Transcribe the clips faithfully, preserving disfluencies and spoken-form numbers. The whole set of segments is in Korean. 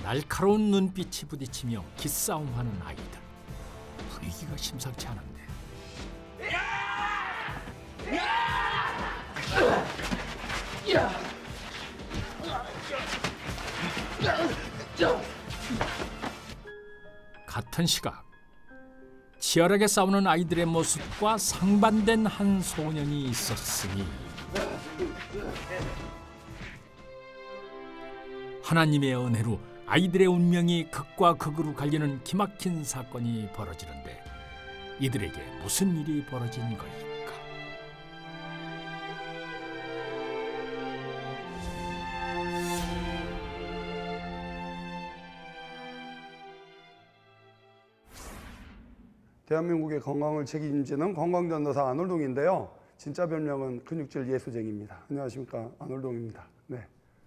날카로운 눈빛이 부딪히며 기싸움하는 아이들. 분위기가 심상치 않은데. 같은 시각 치열하게 싸우는 아이들의 모습과 상반된 한 소년이 있었으니 하나님의 은혜로 아이들의 운명이 극과 극으로 갈리는 기막힌 사건이 벌어지는데 이들에게 무슨 일이 벌어진 걸까? 대한민국의 건강을 책임지는 건강전도사 안월동인데요. 진짜 별명은 근육질 예수쟁입니다. 안녕하십니까, 안월동입니다. 네.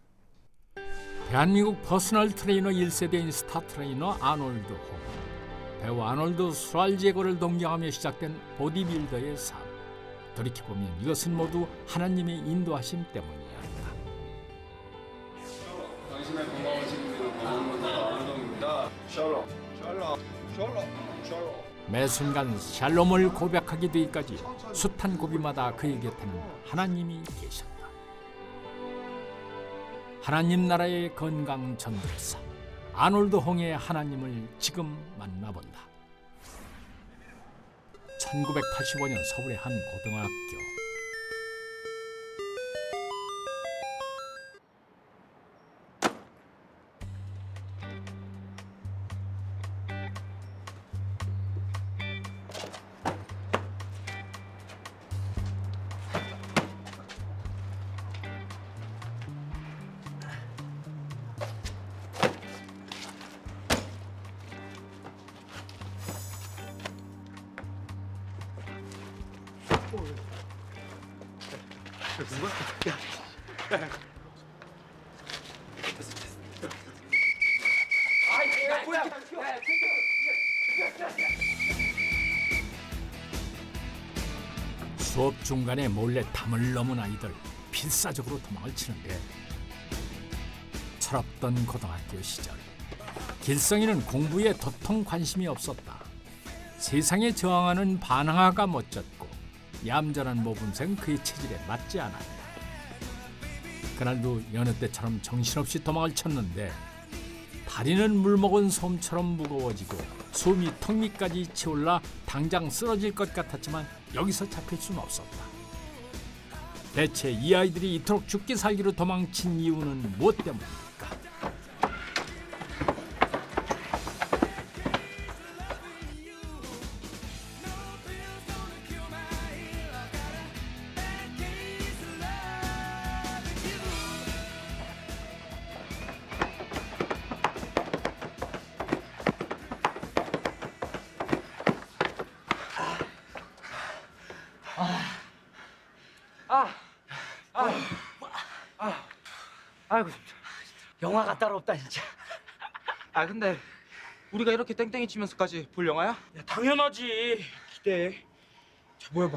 대한민국 퍼스널 트레이너 일 세대인 스타 트레이너 아놀드 홍. 배우 아놀드 슈왈제거를 동경하며 시작된 보디빌더의 삶. 돌이켜보면 이것은 모두 하나님의 인도하심 때문이었다. 당신의 건강을 책임지는 건강전도사 안월동입니다. 샬롬, 샬롬, 샬롬, 샬롬. 매 순간 샬롬을 고백하게 되기까지 숱한 고비마다 그의 곁에는 하나님이 계셨다. 하나님 나라의 건강 전도사 아놀드 홍의 하나님을 지금 만나본다. 천구백팔십오 년 서울의 한 고등학교. 수업 중간에 몰래 담을 넘은 아이들 필사적으로 도망을 치는데 철없던 고등학교 시절 길성이는 공부에 도통 관심이 없었다. 세상에 저항하는 반항아가 멋졌고 얌전한 모범생 그의 체질에 맞지 않았다. 그날도 여느 때처럼 정신없이 도망을 쳤는데 다리는 물먹은 솜처럼 무거워지고 숨이 턱 밑까지 치올라 당장 쓰러질 것 같았지만 여기서 잡힐 수는 없었다. 대체 이 아이들이 이토록 죽기 살기로 도망친 이유는 무엇 때문일까? 아, 아, 아, 아이고 진짜. 영화가 따로 없다 진짜. 아 근데 우리가 이렇게 땡땡이 치면서까지 볼 영화야? 야, 당연하지. 기대해. 자, 모여봐.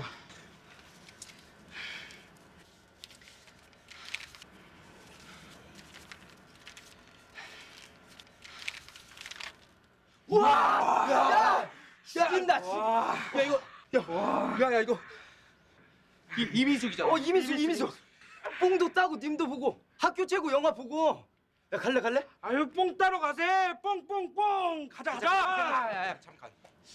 우와! 야! 죽인다. 와. 야 이거, 야, 야, 야 이거 이, 이민숙이잖아. 어 이민숙 이민숙. 뽕도 따고 님도 보고 학교 최고 영화 보고. 야 갈래 갈래? 아유 뽕 따러 가세. 뽕뽕뽕. 가자 가자. 야야야 잠깐.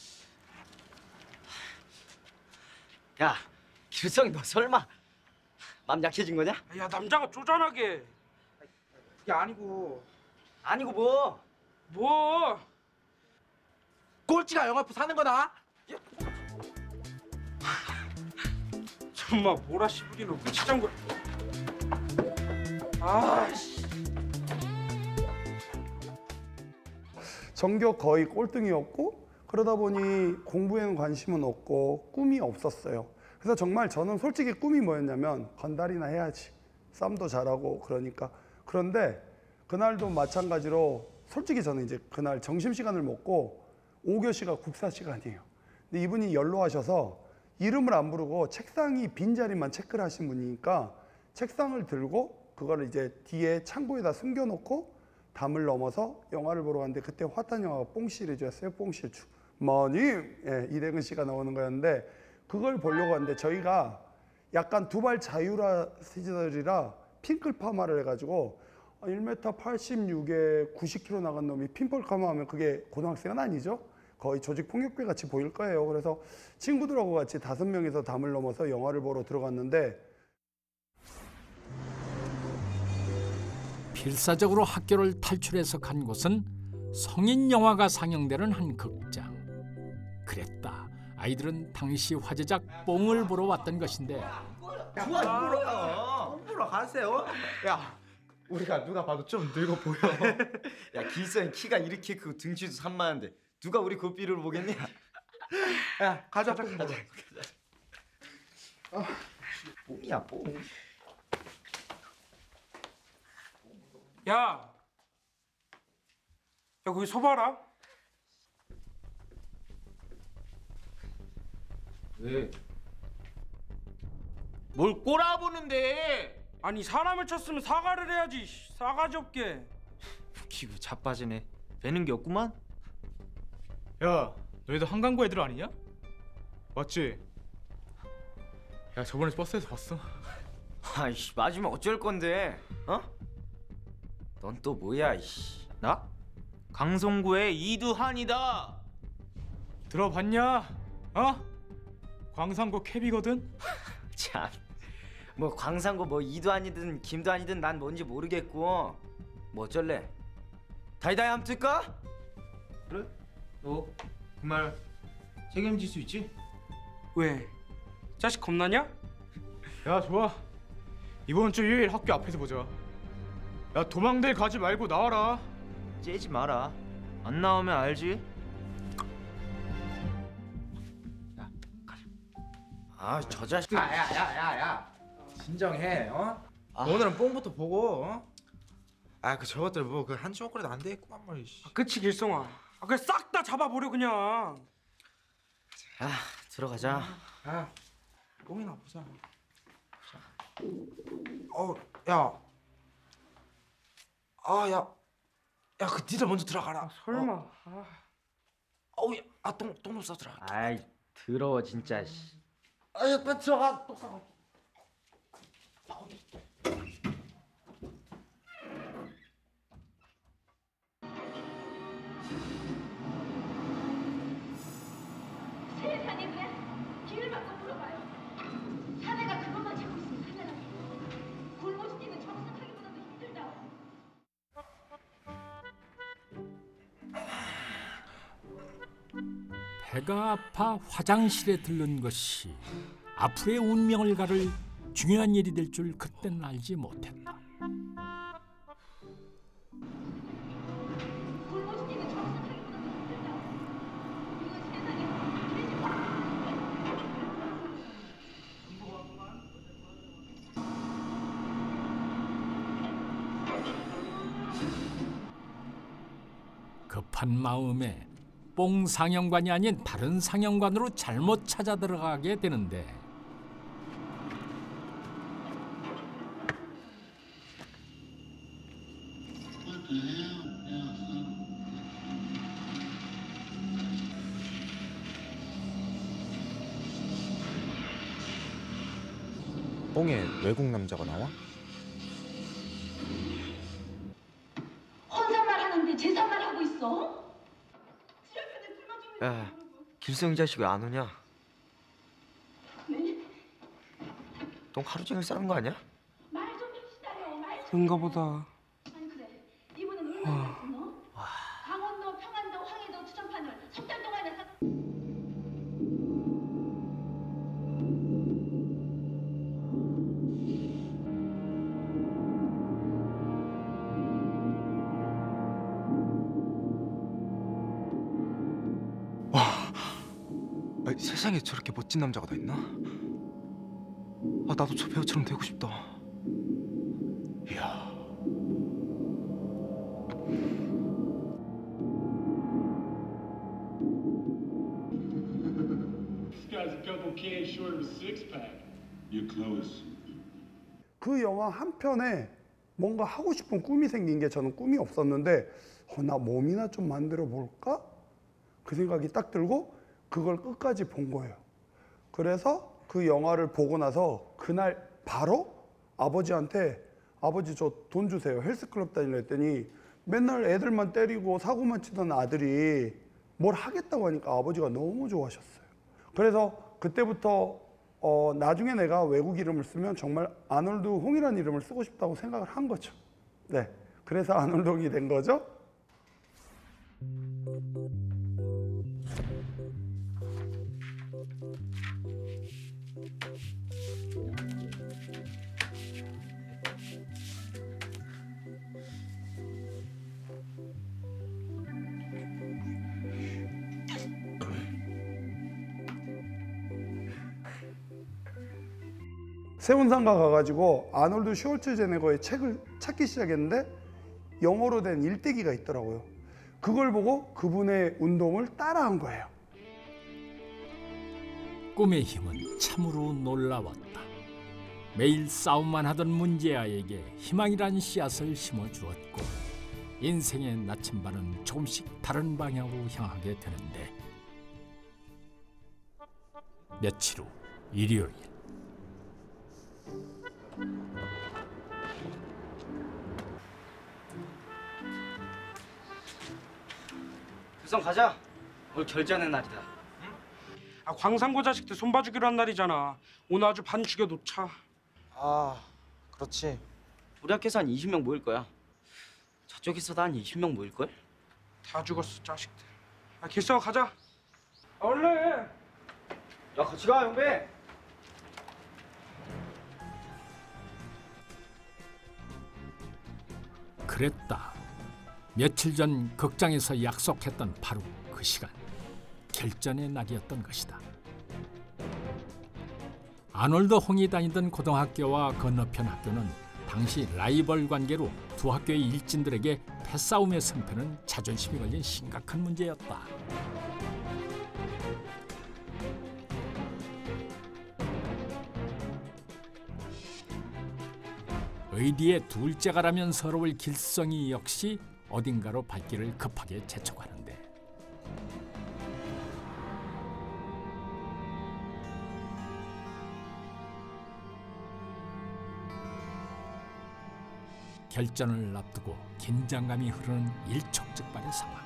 야 길성이 너 설마 맘 약해진 거냐? 야 남자가 쪼잔하게. 야 아니고. 아니고 뭐? 뭐? 꼴찌가 영화표 사는 거다. 정말 뭐라 씨부리로 무치장구. 아씨. 전교 거의 꼴등이었고 그러다 보니 공부에는 관심은 없고 꿈이 없었어요. 그래서 정말 저는 솔직히 꿈이 뭐였냐면 건달이나 해야지. 싸움도 잘하고 그러니까. 그런데 그날도 마찬가지로 솔직히 저는 이제 그날 점심시간을 먹고 오 교시가 국사 시간이에요. 근데 이분이 연로하셔서 이름을 안 부르고 책상이 빈자리만 체크를 하신 분이니까 책상을 들고 그거를 이제 뒤에 창고에다 숨겨놓고 담을 넘어서 영화를 보러 갔는데 그때 핫한 영화가 뽕 시리즈였어요. 뽕 시리즈. 머님 예, 이대근 씨가 나오는 거였는데 그걸 보려고 하는데 저희가 약간 두발 자유라 시절이라 핑클 파마를 해가지고 일 미터 팔십육에 구십 킬로그램 나간 놈이 핑클 파마하면 그게 고등학생은 아니죠. 거의 조직 폭력배 같이 보일 거예요. 그래서 친구들하고 같이 다섯 명이서 담을 넘어서 영화를 보러 들어갔는데 필사적으로 학교를 탈출해서 간 곳은 성인 영화가 상영되는 한 극장. 그랬다. 아이들은 당시 화제작 뽕을 보러 왔던 것인데 좋아 보러 보러 가세요. 야, 우리가 누가 봐도 좀 늙어 보여. 야 길성이 키가 이렇게 크고 등치도 산만한데 누가 우리 고삐를 보겠냐? 야, 가자, 가자. 가자. 뽕이야 뽕. 야, 야 거기 서봐라. 왜? 뭘 꼬라보는데? 아니 사람을 쳤으면 사과를 해야지. 싸가지 없게. 기분 자빠지네. 배는 게 없구만. 야, 너희도 한강고 애들 아니냐? 맞지? 야, 저번에 버스에서 봤어. 아이씨 맞으면 어쩔 건데? 어? 넌 또 뭐야 이씨? 나? 강성구의 이두한이다. 들어봤냐? 어? 광산고 캡이거든? 참. 뭐 광산고 뭐 이도 아니든 김도 아니든 난 뭔지 모르겠고 뭐 어쩔래? 다이다이 함 틀까? 그래? 너 그 말 책임질 수 있지? 왜? 자식 겁나냐? 야, 좋아. 이번 주 일요일 학교 앞에서 보자. 야, 도망들 가지 말고 나와라. 째지 마라. 안 나오면 알지? 아 저 자식. 야야야야야 진정해. 어? 아. 오늘은 뽕부터 보고. 어? 아 그 저것들 뭐 그 한 주먹거리도 안 되겠구만 뭐. 아, 그치 길성아. 아, 그래 싹 다 잡아버려 그냥. 아 들어가자. 야 뽕이나 보자. 어, 야. 아, 야. 야, 그 니들 먼저 들어가라. 아, 설마. 어, 아. 어우, 야. 아, 똥, 똥 싸 들어가. 아이 더러워 진짜. 아, 야, 빨리 들어가. 똥 싸. 세상에 왜 길을 바꿔 물어봐요. 사내가 그것만 찾고 있으면 큰일나요. 굶어 죽기는 정상하기보다도 힘들다. 배가 아파 화장실에 들른 것이 앞으로의 운명을 가를 중요한 일이 될 줄 그때는 알지 못했다. 굶어 죽기는 정상하기보다도 힘들다. 이건 세상에 길을 급한 마음에 뽕 상영관이 아닌 다른 상영관으로 잘못 찾아 들어가게 되는데 뽕에 외국 남자가 나와? 혼잣말 하는데 제사말 하고 있어? 지랄편에 굶어 죽는 야 길성 이 자식 왜 안 오냐? 네? 똥 하루 종일 싸는 거 아니야? 말좀 해주시다요. 말 좀. 그런가 보다. 아니 그래. 이분은 얼마나 했어? 강원도, 평안도, 황해도 투정판을 석 달 동안에 사... 아니, 세상에 저렇게 멋진 남자가 다 있나? 아, 나도 저 배우처럼 되고 싶다. 이야. 그 영화 한 편에 뭔가 하고 싶은 꿈이 생긴 게 저는 꿈이 없었는데 어, 나 몸이나 좀 만들어 볼까? 그 생각이 딱 들고 그걸 끝까지 본 거예요. 그래서 그 영화를 보고 나서 그날 바로 아버지한테 아버지 저 돈 주세요. 헬스클럽 다니려 했더니 맨날 애들만 때리고 사고만 치던 아들이 뭘 하겠다고 하니까 아버지가 너무 좋아하셨어요. 그래서 그때부터 어, 나중에 내가 외국 이름을 쓰면 정말 아놀드 홍이라는 이름을 쓰고 싶다고 생각을 한 거죠. 네, 그래서 아놀드 홍이 된 거죠. 세운상가 가가지고 아놀드 슈왈츠제네거의 책을 찾기 시작했는데 영어로 된 일대기가 있더라고요. 그걸 보고 그분의 운동을 따라한 거예요. 꿈의 힘은 참으로 놀라웠다. 매일 싸움만 하던 문제아에게 희망이란 씨앗을 심어주었고 인생의 나침반은 조금씩 다른 방향으로 향하게 되는데 며칠 후 일요일 우선 가자. 오늘 결전의 날이다. 아, 광산고 자식들 손봐주기로 한 날이잖아. 오늘 아주 반 죽여놓자. 아, 그렇지. 우리 학교에서 한 이십 명 모일 거야. 저쪽에서도 한 이십 명 모일 걸? 다 죽었어, 자식들. 아, 길서 가자. 아, 얼른. 야, 같이 가, 영배. 그랬다. 며칠 전 극장에서 약속했던 바로 그 시간, 결전의 날이었던 것이다. 아놀드 홍이 다니던 고등학교와 건너편 학교는 당시 라이벌 관계로 두 학교의 일진들에게 패싸움의 승패는 자존심이 걸린 심각한 문제였다. 의리의 둘째가라면 서러울 길성이 역시 어딘가로 발길을 급하게 재촉하는데 결전을 앞두고 긴장감이 흐르는 일촉즉발의 상황.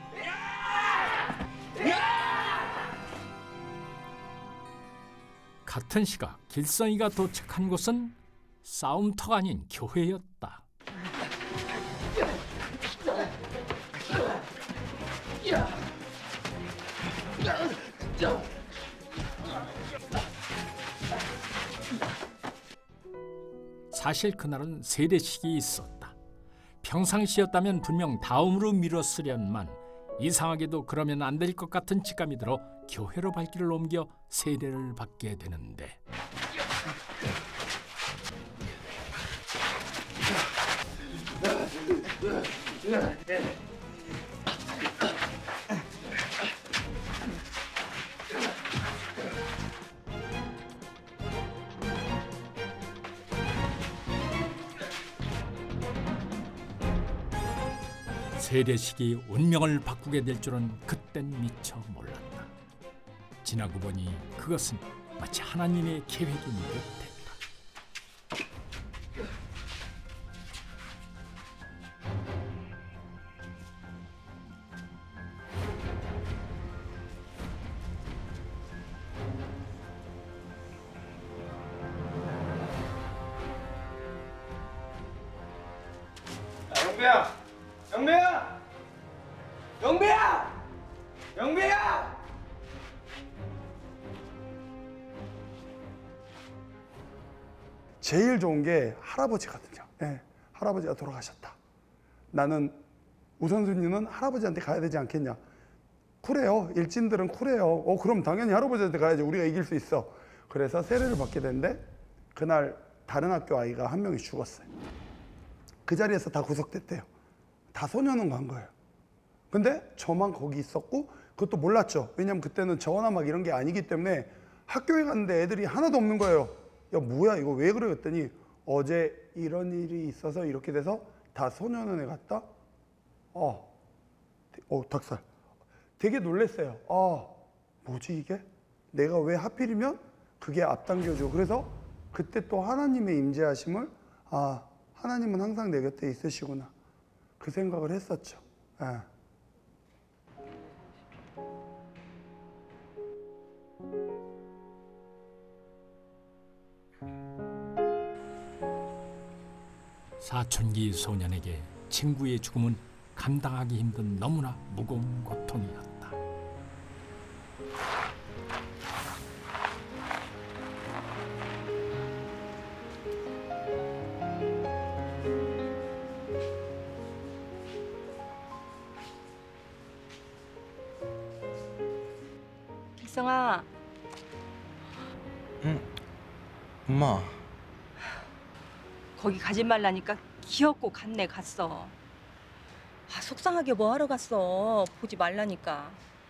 같은 시각 길성이가 도착한 곳은 싸움터가 아닌 교회였다. 사실 그날은 세례식이 있었다. 평상시였다면 분명 다음으로 미뤘으련만 이상하게도 그러면 안 될 것 같은 직감이 들어 교회로 발길을 옮겨 세례를 받게 되는데 세례식이 운명을 바꾸게 될 줄은 그땐 미처 몰랐다. 지나고 보니 그것은 마치 하나님의 계획인 듯 됐다. 야, 영배야! 영배야! 영배야! 영배야! 제일 좋은 게 할아버지거든요. 네, 할아버지가 돌아가셨다. 나는 우선순위는 할아버지한테 가야 되지 않겠냐. 쿨해요. 일진들은 쿨해요. 어, 그럼 당연히 할아버지한테 가야지. 우리가 이길 수 있어. 그래서 세례를 받게 됐는데 그날 다른 학교 아이가 한 명이 죽었어요. 그 자리에서 다 구속됐대요. 다 소년원 간 거예요. 근데 저만 거기 있었고 그것도 몰랐죠. 왜냐면 그때는 저거나 막 이런 게 아니기 때문에 학교에 갔는데 애들이 하나도 없는 거예요. 야, 뭐야 이거 왜 그래? 했더니 어제 이런 일이 있어서 이렇게 돼서 다 소년원에 갔다? 어, 어 닭살. 되게 놀랐어요. 아, 뭐지 이게? 내가 왜 하필이면 그게 앞당겨줘. 그래서 그때 또 하나님의 임재하심을, 아, 하나님은 항상 내 곁에 있으시구나. 그 생각을 했었죠. 예. 사춘기 소년에게 친구의 죽음은 감당하기 힘든 너무나 무거운 고통이었다. 길성아, 응. 엄마. 거기 가지 말라니까 기어코 갔네 갔어. 아, 속상하게 뭐하러 갔어. 보지 말라니까.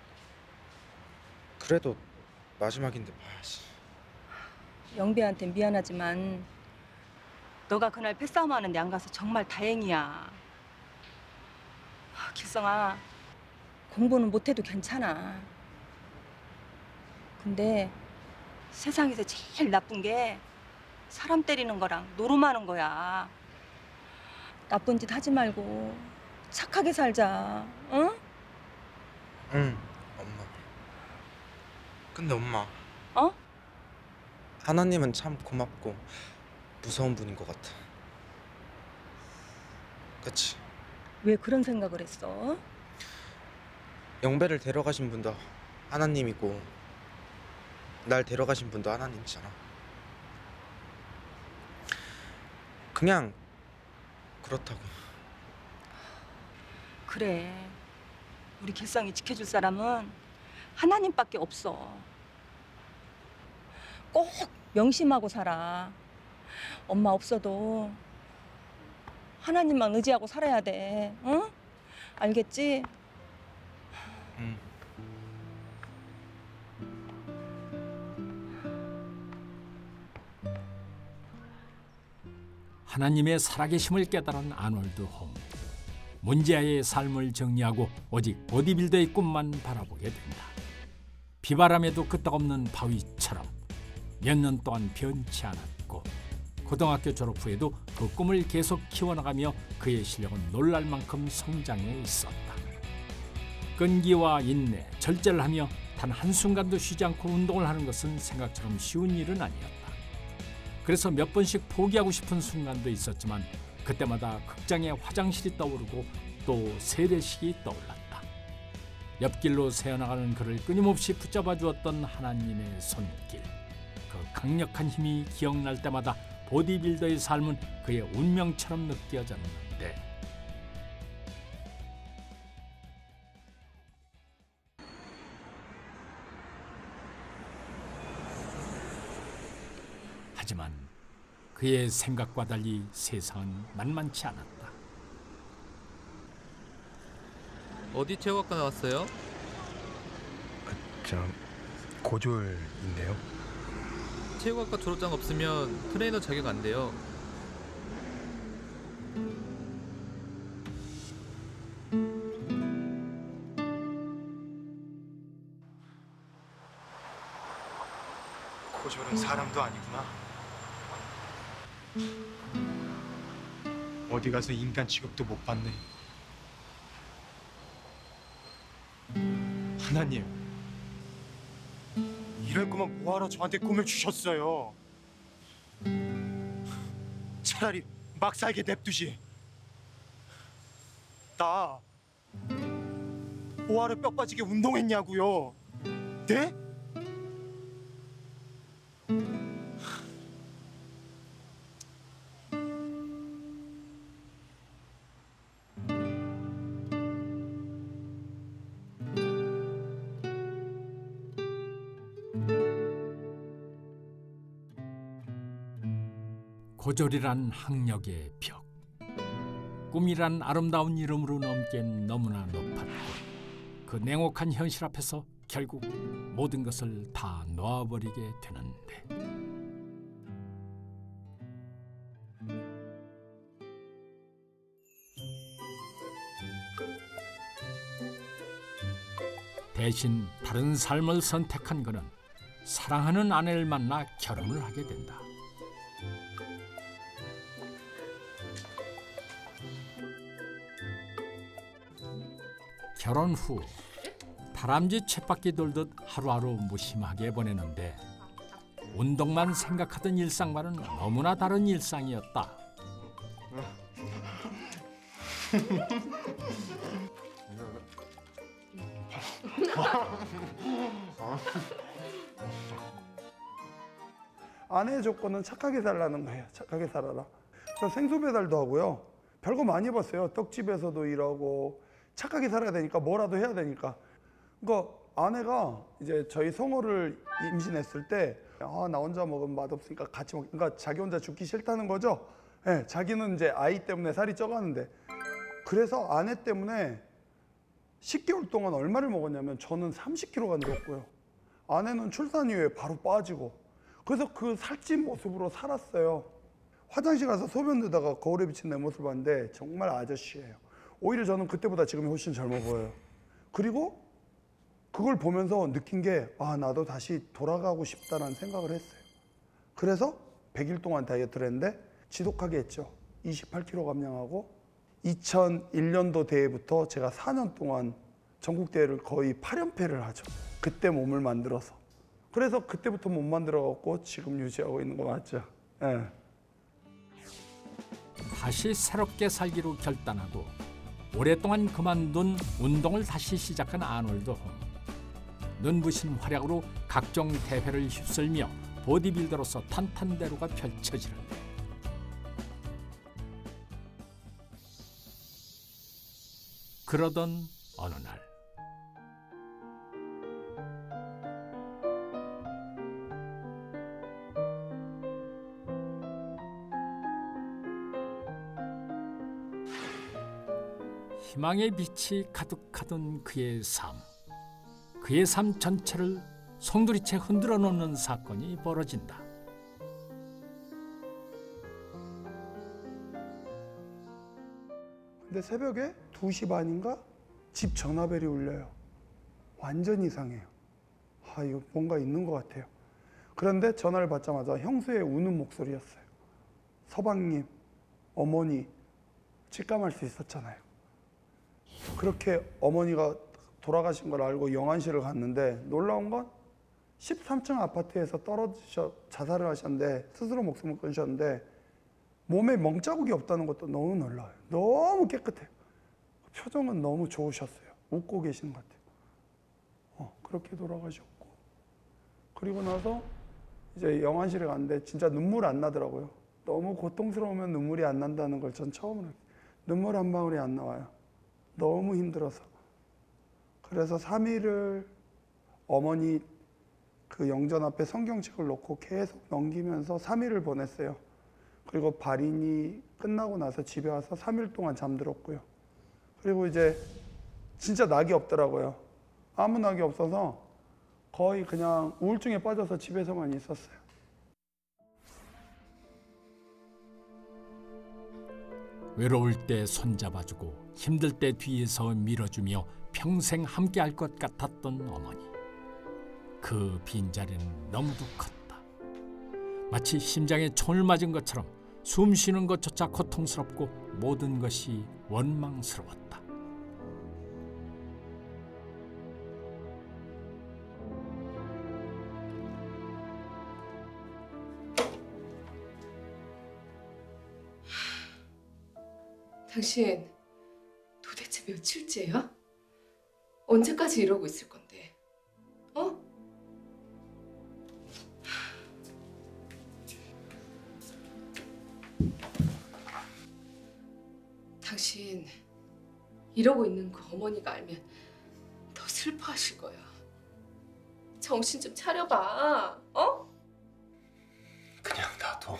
그래도 마지막인데 봐야지. 영배한테 미안하지만 너가 그날 패싸움 하는데 안 가서 정말 다행이야. 아, 길성아, 공부는 못해도 괜찮아. 근데 세상에서 제일 나쁜 게 사람 때리는 거랑 노름하는 거야. 나쁜 짓 하지 말고 착하게 살자. 응? 응, 엄마. 근데 엄마. 어? 하나님은 참 고맙고 무서운 분인 것 같아. 그치? 왜 그런 생각을 했어? 영배를 데려가신 분도 하나님이고 날 데려가신 분도 하나님이잖아. 그냥 그렇다고. 그래. 우리 길성이 지켜줄 사람은 하나님밖에 없어. 꼭 명심하고 살아. 엄마 없어도 하나님만 의지하고 살아야 돼. 응? 알겠지? 응. 하나님의 살아계심을 깨달은 아놀드 홈. 문제아의 삶을 정리하고 오직 보디빌더의 꿈만 바라보게 된다. 비바람에도 끄떡없는 바위처럼 몇 년 동안 변치 않았고 고등학교 졸업 후에도 그 꿈을 계속 키워나가며 그의 실력은 놀랄 만큼 성장해 있었다. 끈기와 인내, 절제를 하며 단 한순간도 쉬지 않고 운동을 하는 것은 생각처럼 쉬운 일은 아니었다. 그래서 몇 번씩 포기하고 싶은 순간도 있었지만 그때마다 극장의 화장실이 떠오르고 또 세례식이 떠올랐다. 옆길로 새어나가는 그를 끊임없이 붙잡아 주었던 하나님의 손길. 그 강력한 힘이 기억날 때마다 보디빌더의 삶은 그의 운명처럼 느껴졌는데 하지만 그의 생각과 달리 세상은 만만치 않았다. 어디 체육학과 나왔어요? 저 고졸인데요. 체육학과 졸업장 없으면 트레이너 자격 안 돼요. 고졸은 사람도 아니구나. 어디 가서 인간 취급도 못 받네. 하나님, 이럴 거면 뭐하러 저한테 꿈을 주셨어요? 차라리 막 살게 냅두지. 나 뭐하러 뼈 빠지게 운동했냐고요? 네? 고졸이란 학력의 벽, 꿈이란 아름다운 이름으로 넘기엔 너무나 높았고 그 냉혹한 현실 앞에서 결국 모든 것을 다 놓아버리게 되는데 대신 다른 삶을 선택한 그는 사랑하는 아내를 만나 결혼을 하게 된다. 결혼 후 다람쥐 쳇바퀴 돌듯 하루하루 무심하게 보내는데 운동만 생각하던 일상과는 너무나 다른 일상이었다. 아내의 조건은 착하게 살라는 거예요. 착하게 살아라. 저 생수 배달도 하고요. 별거 많이 해봤어요. 떡집에서도 일하고 착하게 살아야 되니까 뭐라도 해야 되니까. 그러니까 아내가 이제 저희 성호를 임신했을 때 아, 나 혼자 먹으면 맛없으니까 같이 먹. 그러니까 자기 혼자 죽기 싫다는 거죠. 네, 자기는 이제 아이 때문에 살이 쪄가는데 그래서 아내 때문에 십 개월 동안 얼마를 먹었냐면 저는 삼십 킬로그램가 늘었고요. 아내는 출산 이후에 바로 빠지고 그래서 그 살찐 모습으로 살았어요. 화장실 가서 소변 넣다가 거울에 비친 내 모습을 봤는데 정말 아저씨예요. 오히려 저는 그때보다 지금이 훨씬 젊어 보여요. 그리고 그걸 보면서 느낀 게 아, 나도 다시 돌아가고 싶다는 생각을 했어요. 그래서 백 일 동안 다이어트를 했는데 지독하게 했죠. 이십팔 킬로그램 감량하고 이천일 년도 대회부터 제가 사 년 동안 전국 대회를 거의 팔 연패를 하죠. 그때 몸을 만들어서. 그래서 그때부터 못 만들어갖고 지금 유지하고 있는 거 맞죠? 네. 다시 새롭게 살기로 결단하고 오랫동안 그만둔 운동을 다시 시작한 아놀드 홈. 눈부신 활약으로 각종 대회를 휩쓸며 보디빌더로서 탄탄대로가 펼쳐지는데 그러던 어느 날 희망의 빛이 가득하던 그의 삶, 그의 삶 전체를 송두리째 흔들어 놓는 사건이 벌어진다. 근데 새벽에 두 시 반인가 집 전화벨이 울려요. 완전 이상해요. 아, 이거 뭔가 있는 것 같아요. 그런데 전화를 받자마자 형수의 우는 목소리였어요. 서방님, 어머니 직감할 수 있었잖아요. 그렇게 어머니가 돌아가신 걸 알고 영안실을 갔는데 놀라운 건 십삼 층 아파트에서 떨어지셔 자살을 하셨는데 스스로 목숨을 끊으셨는데 몸에 멍자국이 없다는 것도 너무 놀라워요. 너무 깨끗해요. 표정은 너무 좋으셨어요. 웃고 계시는 것 같아요. 어, 그렇게 돌아가셨고 그리고 나서 이제 영안실에 갔는데 진짜 눈물 안 나더라고요. 너무 고통스러우면 눈물이 안 난다는 걸 전 처음으로 눈물 한 방울이 안 나와요. 너무 힘들어서. 그래서 삼 일을 어머니 그 영전 앞에 성경책을 놓고 계속 넘기면서 삼 일을 보냈어요. 그리고 발인이 끝나고 나서 집에 와서 삼 일 동안 잠들었고요. 그리고 이제 진짜 낙이 없더라고요. 아무 낙이 없어서 거의 그냥 우울증에 빠져서 집에서만 있었어요. 외로울 때 손잡아주고 힘들 때 뒤에서 밀어주며 평생 함께할 것 같았던 어머니. 그 빈자리는 너무도 컸다. 마치 심장에 총을 맞은 것처럼 숨 쉬는 것조차 고통스럽고 모든 것이 원망스러웠다. 당신 도대체 며칠째야? 언제까지 이러고 있을 건데? 어? 당신 이러고 있는 그 어머니가 알면 더 슬퍼하실 거야. 정신 좀 차려봐. 어? 그냥 놔둬.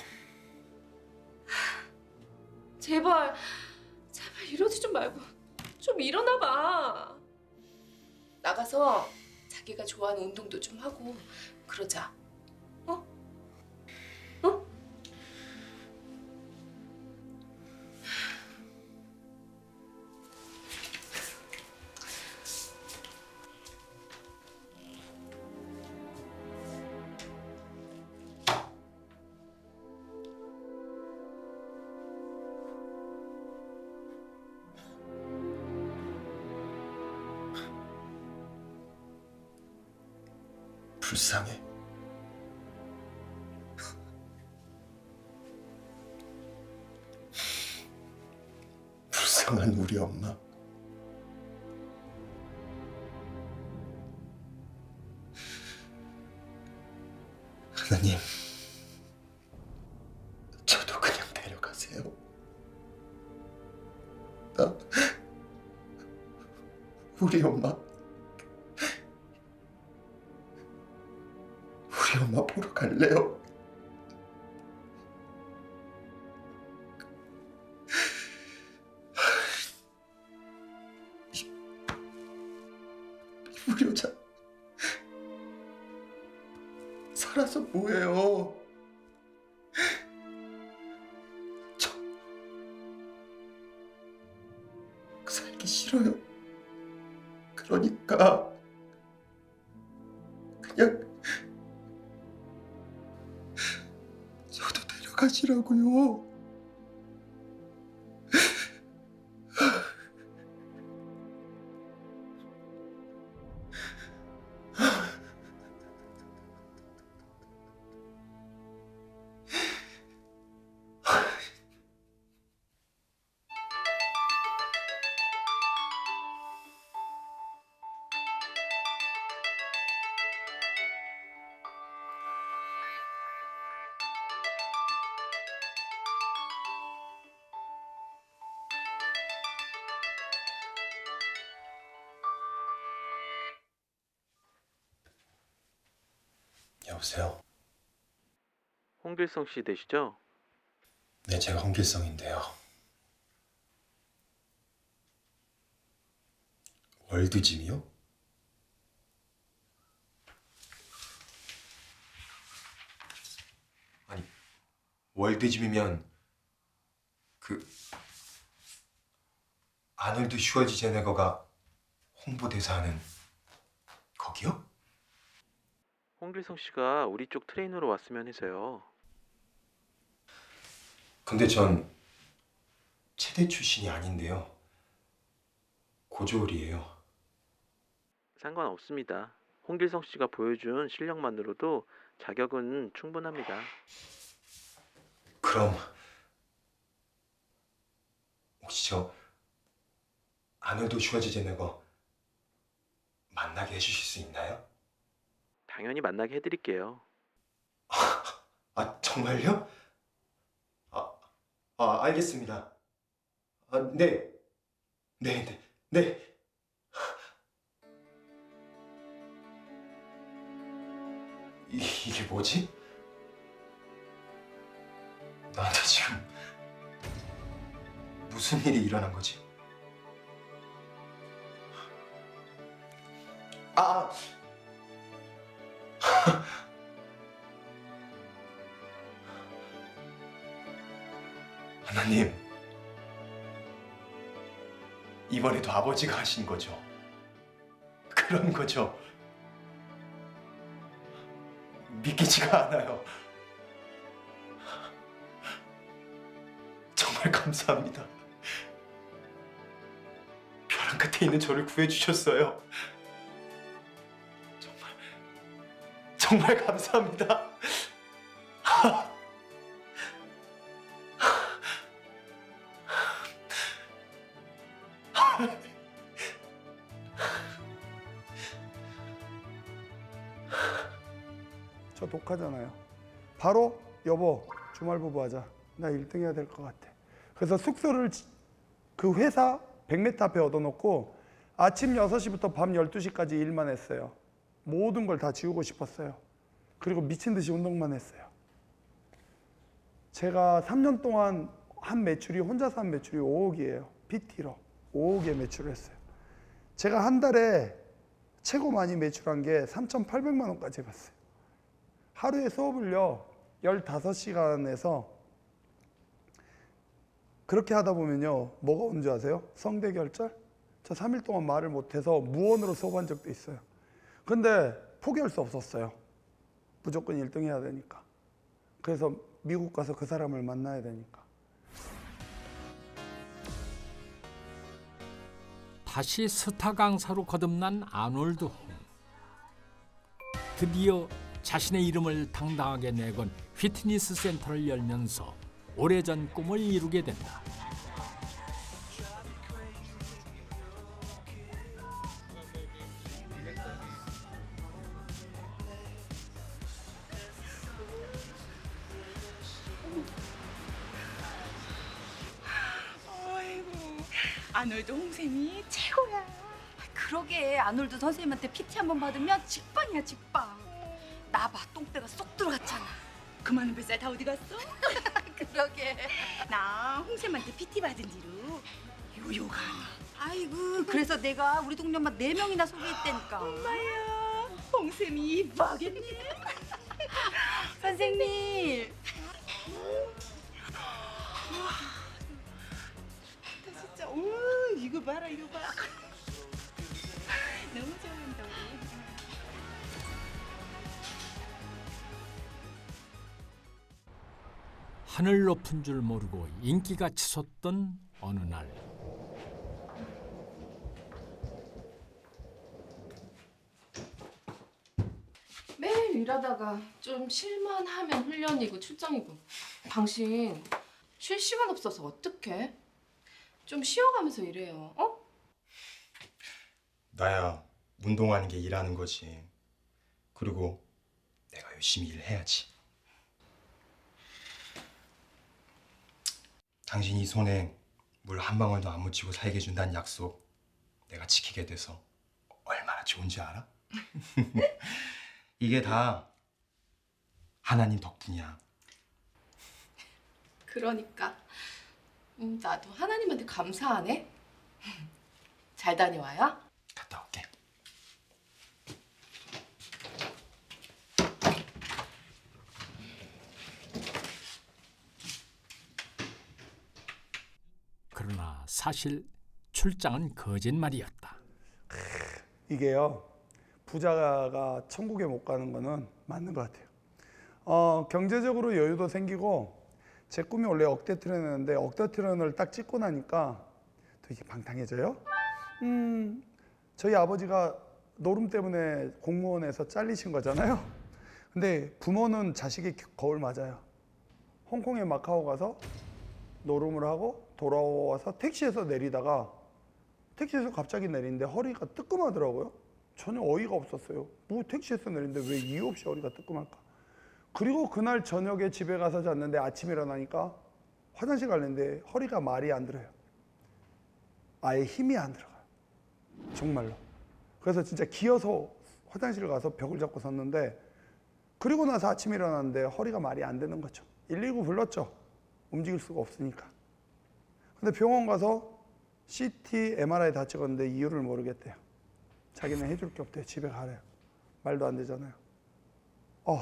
제발, 제발 이러지 좀 말고 좀 일어나 봐. 나가서 자기가 좋아하는 운동도 좀 하고 그러자. 어? 어? 불쌍해. 불쌍한 우리 엄마. 하나님, 저도 그냥 데려가세요. 나 우리 엄마 우리 엄마 보러 갈래요. 우리 여자 살아서 뭐해요? 저 살기 싫어요. 그러니까 그냥 저도 데려가시라고요. 여보세요? 홍길성 씨 되시죠? 네, 제가 홍길성인데요. 월드짐이요? 아니, 월드짐이면 그 아놀드 슈워지제네거가 홍보대사하는 거기요? 홍길성 씨가 우리 쪽 트레이너로 왔으면 해서요. 근데 전 체대 출신이 아닌데요. 고졸이에요. 상관없습니다. 홍길성 씨가 보여준 실력만으로도 자격은 충분합니다. 그럼 혹시 저 아놀드 슈워지제네거 만나게 해주실 수 있나요? 당연히 만나게 해드릴게요. 아, 정말요? 아, 아 알겠습니다. 아, 네. 네, 네, 네. 이, 이게 뭐지? 나한테 지금 무슨 일이 일어난 거지? 아! 하나님, 이번에도 아버지가 하신 거죠? 그런 거죠? 믿기지가 않아요. 정말 감사합니다. 벼랑 끝에 있는 저를 구해주셨어요. 정말, 정말 감사합니다. 저 독하잖아요. 바로 여보 주말 부부 하자. 나 일 등 해야 될 것 같아. 그래서 숙소를 그 회사 백 미터 앞에 얻어놓고 아침 여섯 시부터 밤 열두 시까지 일만 했어요. 모든 걸 다 지우고 싶었어요. 그리고 미친 듯이 운동만 했어요. 제가 삼 년 동안 한 매출이 혼자서 한 매출이 오억이에요. 피티로 오억의 매출을 했어요. 제가 한 달에 최고 많이 매출한 게 삼천팔백만 원까지 갔어요. 하루에 수업을요 열다섯 시간에서 그렇게 하다 보면요 뭐가 오는 줄 아세요? 성대결절? 저 삼 일 동안 말을 못해서 무언으로 수업한 적도 있어요. 근데 포기할 수 없었어요. 무조건 일 등 해야 되니까. 그래서 미국 가서 그 사람을 만나야 되니까. 다시 스타 강사로 거듭난 아놀드 홍. 드디어 자신의 이름을 당당하게 내건 피트니스 센터를 열면서 오래전 꿈을 이루게 된다. 아놀드 홍쌤이 최고야. 그러게 아놀드 선생님한테 피티 한 번 받으면 직방이야 직방. 나 봐 똥배가 쏙 들어갔잖아. 그 많은 뱃살 다 어디 갔어? 그러게. 나 홍쌤한테 피티 받은 뒤로 요요가. 아이고 그래서 내가 우리 동네 엄마 네 명이나 소개했다니까. 엄마야 홍쌤이 이뻐하겠네. 선생님. 진짜 오 이거 봐라 이거 봐. 너무 좋아한다 우리. 하늘 높은 줄 모르고 인기가 치솟던 어느 날. 매일 일하다가 좀 쉴만 하면 훈련이고 출장이고. 당신 쉴 시간 없어서 어떡해? 좀 쉬어가면서 일해요. 어? 나야 운동하는 게 일하는 거지. 그리고 내가 열심히 일해야지. 당신이 손에 물 한 방울도 안 묻히고 살게 해준다는 약속 내가 지키게 돼서 얼마나 좋은지 알아? 이게 다 하나님 덕분이야. 그러니까 음, 나도 하나님한테 감사하네. 잘 다녀와요. 갔다 올게. 그러나 사실 출장은 거짓말이었다. 이게요, 부자가 천국에 못 가는 거는 맞는 것 같아요. 어, 경제적으로 여유도 생기고 제 꿈이 원래 억대 트레이너였는데 억대 트레이너를 딱 찍고 나니까 되게 방탕해져요. 음, 저희 아버지가 노름 때문에 공무원에서 잘리신 거잖아요. 근데 부모는 자식의 거울 맞아요. 홍콩에 마카오 가서 노름을 하고 돌아와서 택시에서 내리다가 택시에서 갑자기 내리는데 허리가 뜨끔하더라고요. 전혀 어이가 없었어요. 뭐 택시에서 내리는데 왜 이유 없이 허리가 뜨끔할까? 그리고 그날 저녁에 집에 가서 잤는데 아침에 일어나니까 화장실 갔는데 허리가 말이 안 들어요. 아예 힘이 안 들어가요. 정말로. 그래서 진짜 기어서 화장실 가서 벽을 잡고 섰는데 그리고 나서 아침에 일어났는데 허리가 말이 안 되는 거죠. 일일구 불렀죠. 움직일 수가 없으니까. 근데 병원 가서 씨티, 엠알아이 다 찍었는데 이유를 모르겠대요. 자기는 해줄 게 없대요. 집에 가래요. 말도 안 되잖아요. 어,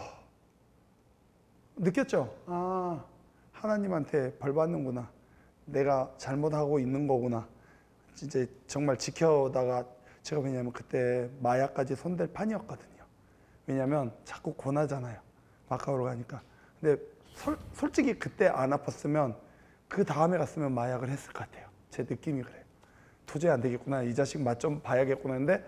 느꼈죠? 아, 하나님한테 벌 받는구나. 내가 잘못하고 있는 거구나. 진짜 정말 지켜다가 제가 왜냐면 그때 마약까지 손댈 판이었거든요. 왜냐면 자꾸 권하잖아요. 마카오로 가니까. 근데 솔, 솔직히 그때 안 아팠으면 그 다음에 갔으면 마약을 했을 것 같아요. 제 느낌이 그래요. 도저히 안 되겠구나. 이 자식 맛 좀 봐야겠구나 했는데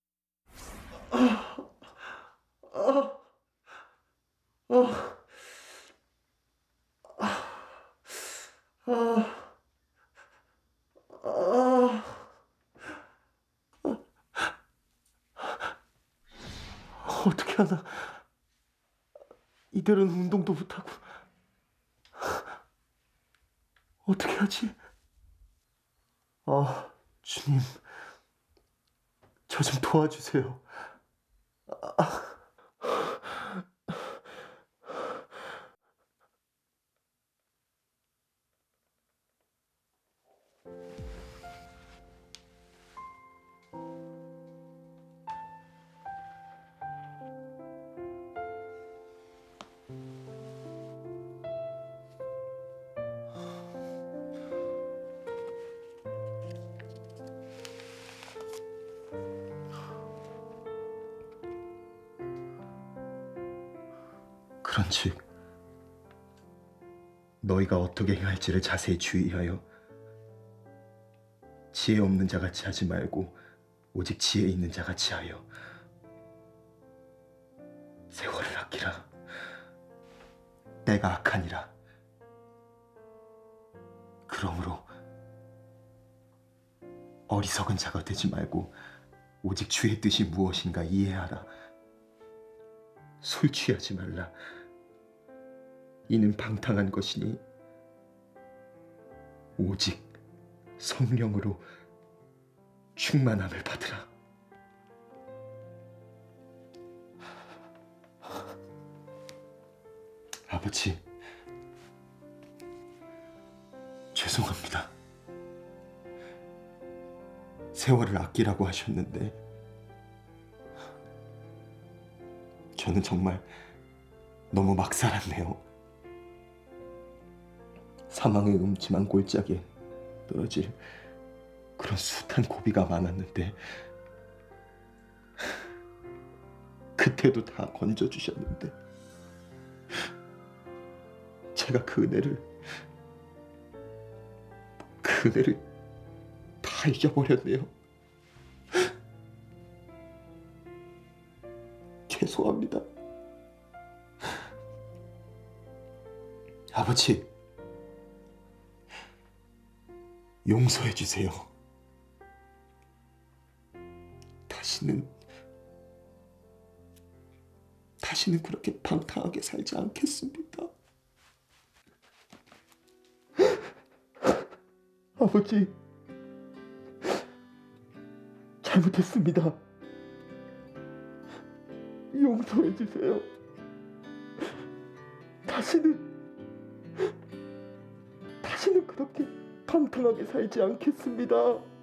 어떻게 하나 이대로는 운동도 못하고 어떻게 하지? 아, 주님 저 좀 도와주세요. 아. 그런즉 너희가 어떻게 행할지를 자세히 주의하여 지혜 없는 자같이 하지 말고 오직 지혜 있는 자같이 하여 악이라. 내가 악하니라. 그러므로 어리석은 자가 되지 말고 오직 주의 뜻이 무엇인가 이해하라. 술 취하지 말라. 이는 방탕한 것이니 오직 성령으로 충만함을 받으라. 아버지, 죄송합니다. 세월을 아끼라고 하셨는데 저는 정말 너무 막 살았네요. 사망의 음침한 골짜기에 떨어질 그런 숱한 고비가 많았는데 그때도 다 건져주셨는데 제가 그 은혜를 그 은혜를 다 잊어버렸네요. 죄송합니다. 아버지, 용서해 주세요. 다시는 다시는 그렇게 방탕하게 살지 않겠습니다. 아버지, 잘못했습니다. 용서해 주세요. 다시는 다시는 그렇게 방탕하게 살지 않겠습니다.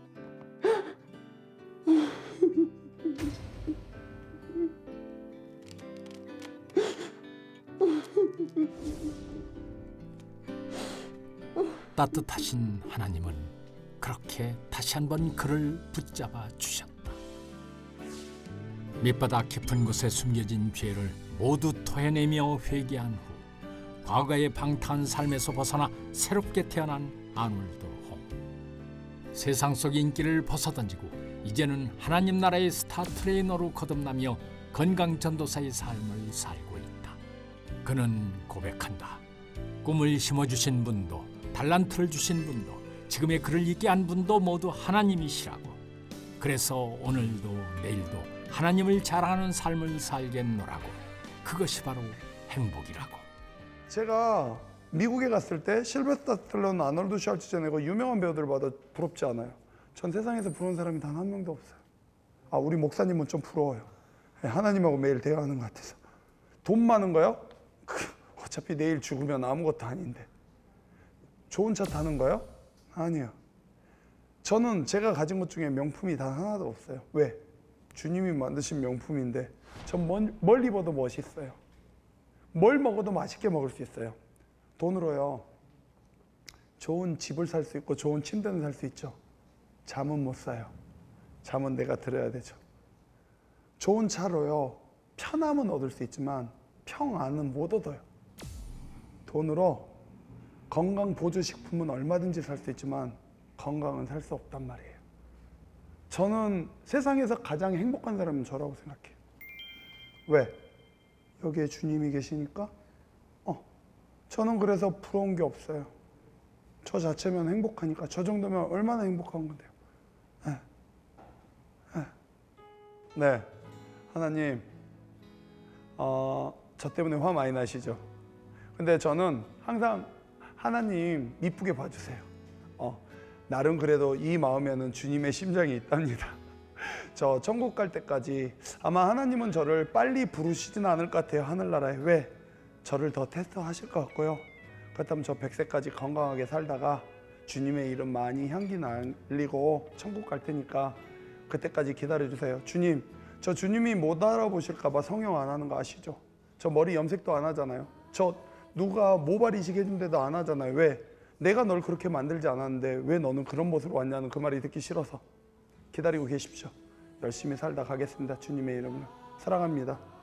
따뜻하신 하나님은 그렇게 다시 한번 그를 붙잡아 주셨다. 밑바닥 깊은 곳에 숨겨진 죄를 모두 토해내며 회개한 후 과거의 방탕한 삶에서 벗어나 새롭게 태어난 아놀드 홈. 세상 속 인기를 벗어던지고 이제는 하나님 나라의 스타 트레이너로 거듭나며 건강 전도사의 삶을 살고 있다. 그는 고백한다. 꿈을 심어주신 분도 달란트를 주신 분도 지금의 그를 있게 한 분도 모두 하나님이시라고. 그래서 오늘도 내일도 하나님을 자랑하는 삶을 살겠노라고. 그것이 바로 행복이라고. 제가 미국에 갔을 때 실베스터 스탈론, 아놀드 슈왈츠제네거 유명한 배우들 봐도 부럽지 않아요. 전 세상에서 부러운 사람이 단 한 명도 없어요. 아, 우리 목사님은 좀 부러워요. 하나님하고 매일 대화하는 것 같아서. 돈 많은 거요? 어차피 내일 죽으면 아무것도 아닌데. 좋은 차 타는 거요? 아니요. 저는 제가 가진 것 중에 명품이 단 하나도 없어요. 왜? 주님이 만드신 명품인데 전 뭘, 뭘 입어도 멋있어요. 뭘 먹어도 맛있게 먹을 수 있어요. 돈으로요. 좋은 집을 살 수 있고 좋은 침대는 살 수 있죠. 잠은 못 사요. 잠은 내가 들어야 되죠. 좋은 차로요. 편함은 얻을 수 있지만 평안은 못 얻어요. 돈으로 건강보조식품은 얼마든지 살 수 있지만 건강은 살 수 없단 말이에요. 저는 세상에서 가장 행복한 사람은 저라고 생각해요. 왜? 여기에 주님이 계시니까? 어, 저는 그래서 부러운 게 없어요. 저 자체면 행복하니까. 저 정도면 얼마나 행복한 건데요. 네. 네. 네. 하나님, 어, 저 때문에 화 많이 나시죠? 근데 저는 항상 하나님 이쁘게 봐주세요. 어, 나름 그래도 이 마음에는 주님의 심장이 있답니다. 저 천국 갈 때까지 아마 하나님은 저를 빨리 부르시진 않을 것 같아요. 하늘나라에. 왜? 저를 더 테스트하실 것 같고요. 그렇다면 저 백 세까지 건강하게 살다가 주님의 이름 많이 향기 날리고 천국 갈 테니까 그때까지 기다려주세요. 주님, 저 주님이 못 알아보실까 봐 성형 안 하는 거 아시죠? 저 머리 염색도 안 하잖아요. 저 누가 모발 이식 해준데도 안 하잖아요. 왜? 내가 널 그렇게 만들지 않았는데 왜 너는 그런 모습으로 왔냐는 그 말이 듣기 싫어서. 기다리고 계십시오. 열심히 살다 가겠습니다. 주님의 이름으로. 사랑합니다.